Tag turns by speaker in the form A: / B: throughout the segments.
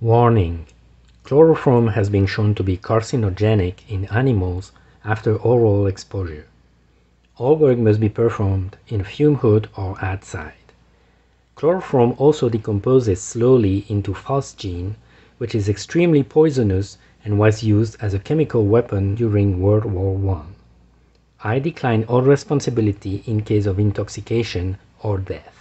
A: Warning: chloroform has been shown to be carcinogenic in animals after oral exposure. All work must be performed in a fume hood or outside. Chloroform also decomposes slowly into phosgene, which is extremely poisonous and was used as a chemical weapon during World War I. I decline all responsibility in case of intoxication or death.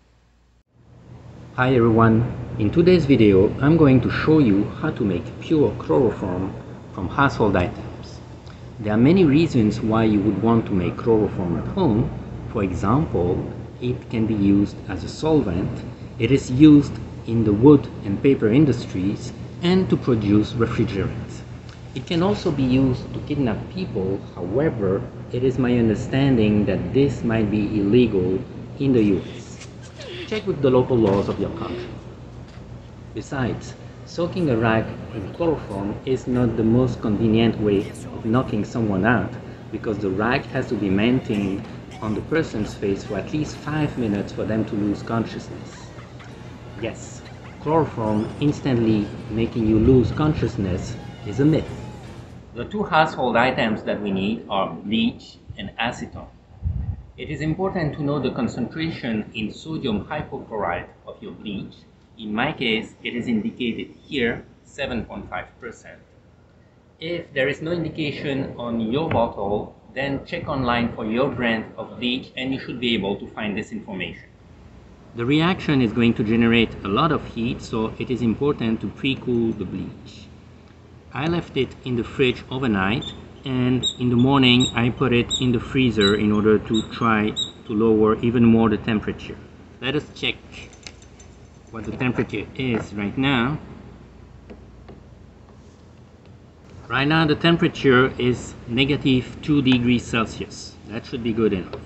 A: Hi everyone, in today's video I'm going to show you how to make pure chloroform from household items. There are many reasons why you would want to make chloroform at home. For example, it can be used as a solvent, it is used in the wood and paper industries, and to produce refrigerants. It can also be used to kidnap people, however, it is my understanding that this might be illegal in the US. Check with the local laws of your country. Besides, soaking a rag in chloroform is not the most convenient way of knocking someone out, because the rag has to be maintained on the person's face for at least 5 minutes for them to lose consciousness. Yes, chloroform instantly making you lose consciousness is a myth. The two household items that we need are bleach and acetone. It is important to know the concentration in sodium hypochlorite of your bleach. In my case, it is indicated here, 7.5%. If there is no indication on your bottle, then check online for your brand of bleach and you should be able to find this information. The reaction is going to generate a lot of heat, so it is important to pre-cool the bleach. I left it in the fridge overnight, and in the morning I put it in the freezer in order to try to lower even more the temperature. Let us check what the temperature is right now. Right now the temperature is -2 degrees Celsius. That should be good enough.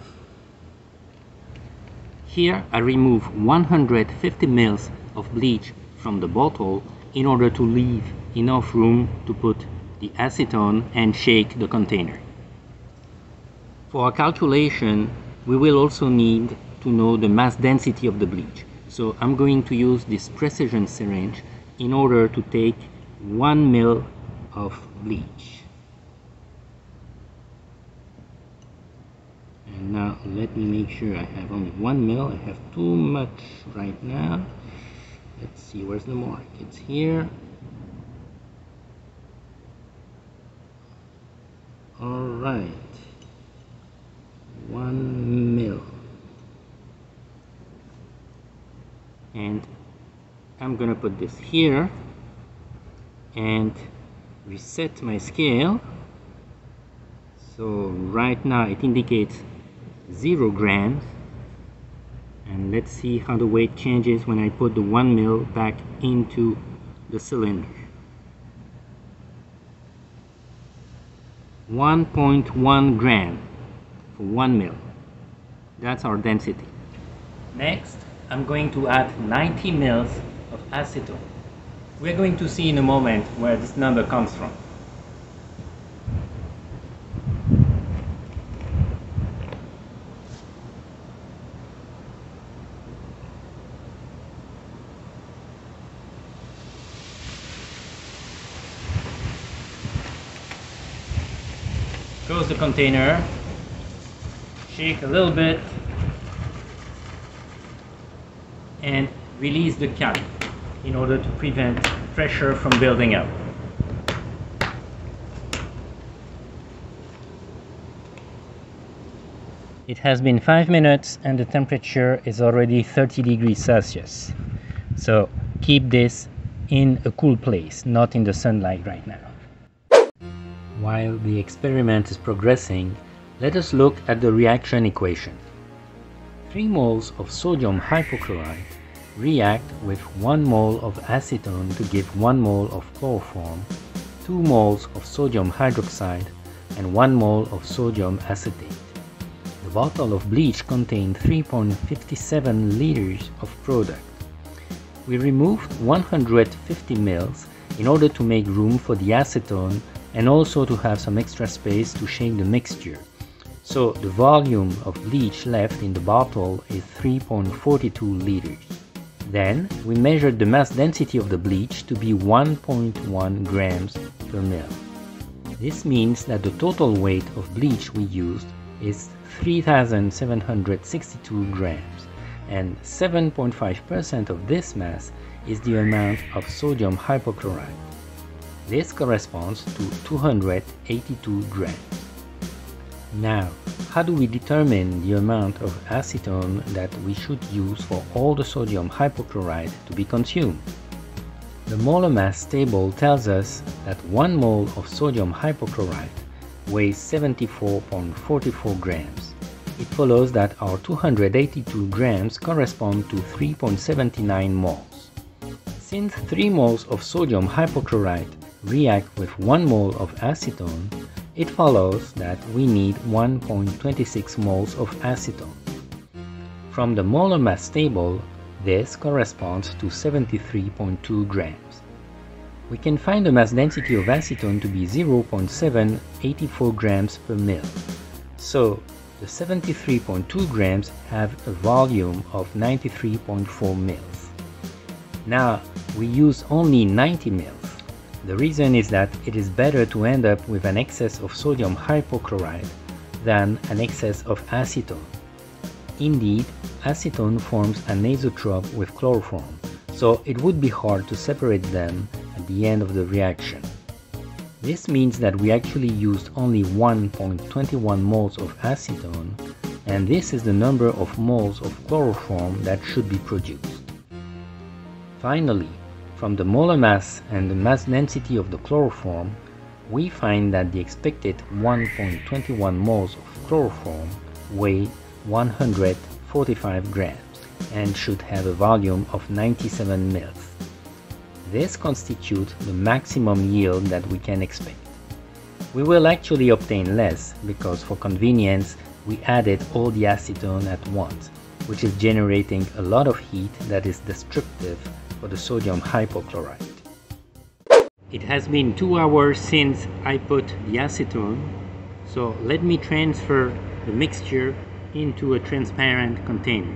A: Here I remove 150 ml of bleach from the bottle in order to leave enough room to put the acetone and shake the container. For our calculation, we will also need to know the mass density of the bleach. So I'm going to use this precision syringe in order to take 1 ml of bleach. And now let me make sure I have only 1 ml. I have too much right now. Let's see, where's the mark? It's here. Alright, 1 ml. And I'm gonna put this here and reset my scale. So right now it indicates 0 grams, and let's see how the weight changes when I put the 1 ml back into the cylinder. 1.1 gram for 1 ml. That's our density. Next, I'm going to add 90 ml of acetone. We're going to see in a moment where this number comes from. Close the container, shake a little bit, and release the cap in order to prevent pressure from building up. It has been 5 minutes and the temperature is already 30 degrees Celsius. So keep this in a cool place, not in the sunlight right now. While the experiment is progressing, let us look at the reaction equation. 3 moles of sodium hypochlorite react with 1 mole of acetone to give 1 mole of chloroform, 2 moles of sodium hydroxide, and 1 mole of sodium acetate. The bottle of bleach contained 3.57 liters of product. We removed 150 ml in order to make room for the acetone and also to have some extra space to shake the mixture. So the volume of bleach left in the bottle is 3.42 liters. Then we measured the mass density of the bleach to be 1.1 grams per mil. This means that the total weight of bleach we used is 3,762 grams, and 7.5% of this mass is the amount of sodium hypochlorite. This corresponds to 282 grams. Now, how do we determine the amount of acetone that we should use for all the sodium hypochlorite to be consumed? The molar mass table tells us that 1 mole of sodium hypochlorite weighs 74.44 grams. It follows that our 282 grams correspond to 3.79 moles. Since 3 moles of sodium hypochlorite react with 1 mole of acetone, it follows that we need 1.26 moles of acetone. From the molar mass table, this corresponds to 73.2 grams. We can find the mass density of acetone to be 0.784 grams per mil. So, the 73.2 grams have a volume of 93.4 mils. Now, we use only 90 mils. The reason is that it is better to end up with an excess of sodium hypochlorite than an excess of acetone. Indeed, acetone forms an azeotrope with chloroform, so it would be hard to separate them at the end of the reaction. This means that we actually used only 1.21 moles of acetone, and this is the number of moles of chloroform that should be produced. Finally, from the molar mass and the mass density of the chloroform, we find that the expected 1.21 moles of chloroform weigh 145 grams and should have a volume of 97 mils. This constitutes the maximum yield that we can expect. We will actually obtain less because for convenience we added all the acetone at once, which is generating a lot of heat that is destructive for the sodium hypochlorite. It has been 2 hours since I put the acetone, so let me transfer the mixture into a transparent container.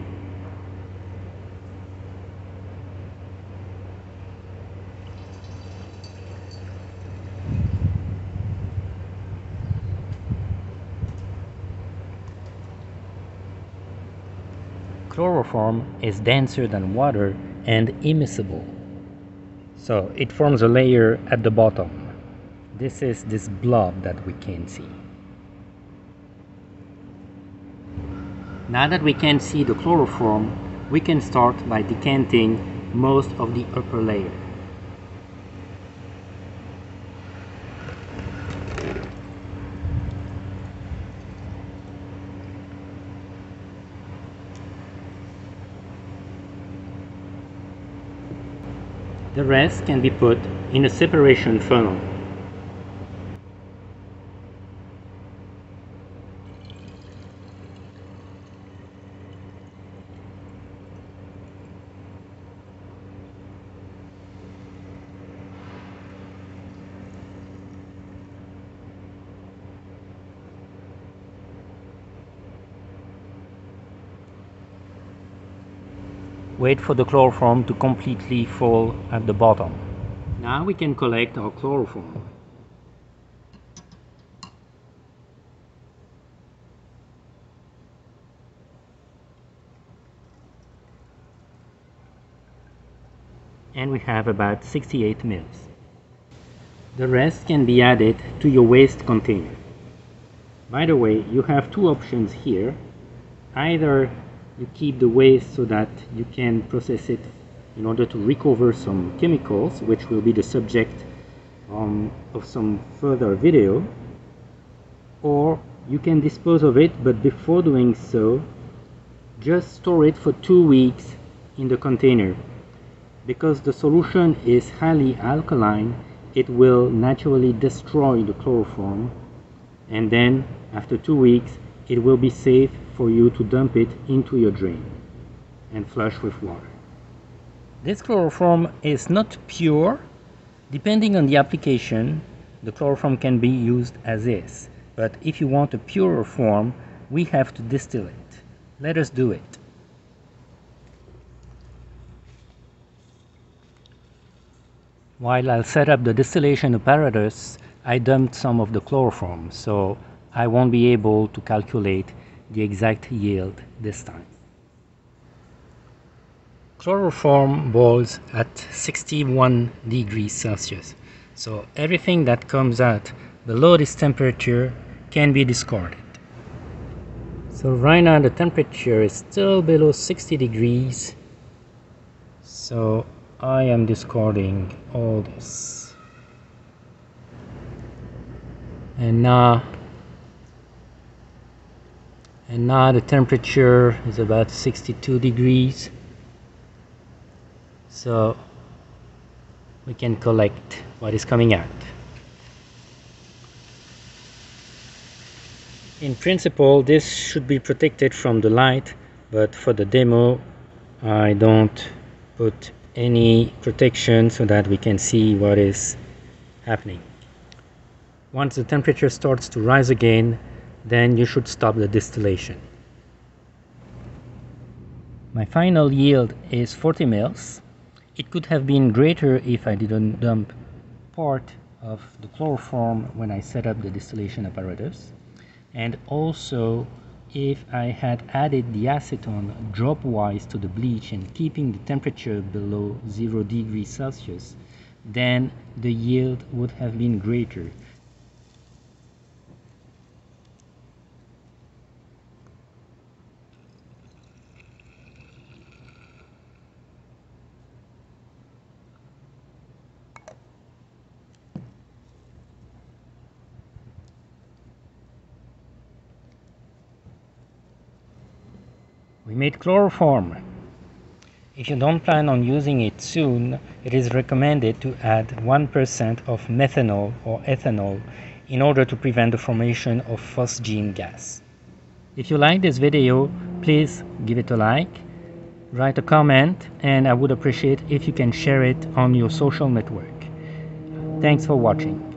A: Chloroform is denser than water and immiscible, so it forms a layer at the bottom. This is this blob that we can see. Now that we can see the chloroform, we can start by decanting most of the upper layer. The rest can be put in a separation funnel. Wait for the chloroform to completely fall at the bottom. Now we can collect our chloroform. And we have about 68 mils. The rest can be added to your waste container. By the way, you have two options here. Either you keep the waste so that you can process it in order to recover some chemicals, which will be the subject of some further video, or you can dispose of it, but before doing so, just store it for 2 weeks in the container. Because the solution is highly alkaline, it will naturally destroy the chloroform, and then after 2 weeks it will be safe for you to dump it into your drain and flush with water. This chloroform is not pure. Depending on the application, the chloroform can be used as is, but if you want a purer form, we have to distill it. Let us do it. While I'll set up the distillation apparatus, I dumped some of the chloroform, so I won't be able to calculate the exact yield this time. Chloroform boils at 61 degrees Celsius, so everything that comes out below this temperature can be discarded. So right now the temperature is still below 60 degrees, so I am discarding all this. And now the temperature is about 62 degrees, so we can collect what is coming out. In principle, this should be protected from the light, but for the demo I don't put any protection so that we can see what is happening. Once the temperature starts to rise again, then you should stop the distillation. My final yield is 40 mils. It could have been greater if I didn't dump part of the chloroform when I set up the distillation apparatus, and also if I had added the acetone drop-wise to the bleach and keeping the temperature below 0 degrees Celsius, then the yield would have been greater. We made chloroform. If you don't plan on using it soon, it is recommended to add 1% of methanol or ethanol in order to prevent the formation of phosgene gas. If you like this video, please give it a like, write a comment, and I would appreciate if you can share it on your social network. Thanks for watching.